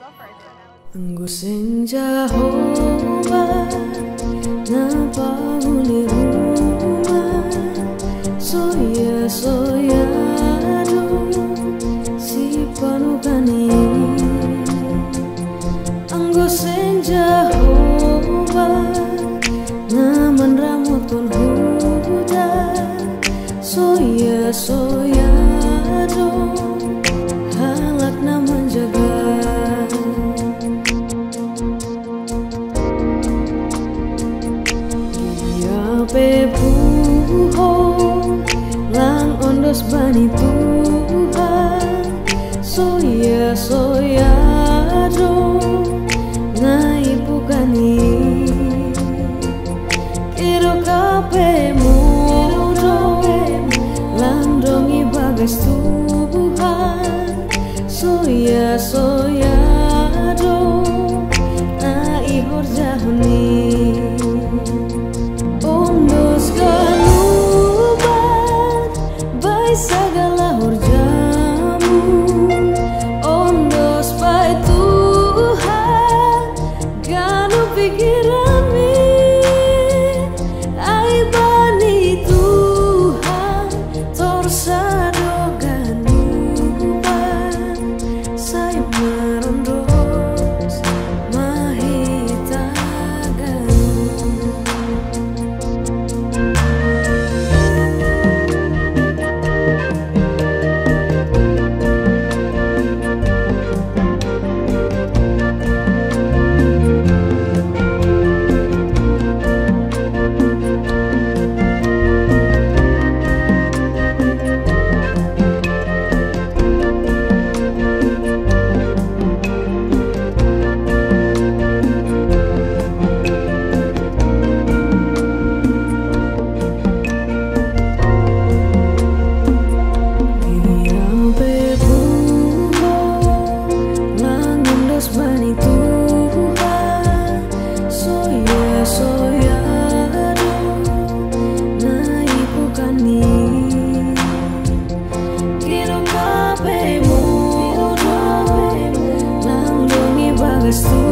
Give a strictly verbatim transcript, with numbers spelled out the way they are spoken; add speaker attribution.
Speaker 1: Anggo senja hoba napa muli rumah soya soya do si panukani anggo senja hoba naman ramutun huda soya soya do halak naman jaga Pepuho lang Ondos Bani Tuhan soya soya do ngai bukani kiro kape mudo lang dongi bagas Tuhan soya soya do nai horjahuni Ondos Ganupan Bani segala horjamu Ondos Bani Tuhan Ganu pikiranmu Ai Bani Tuhan Torsado Ganupan Saya merondos mahita Bani Tuhan soya soya do nai bukani kiro kape mudo lang dongi bagas tu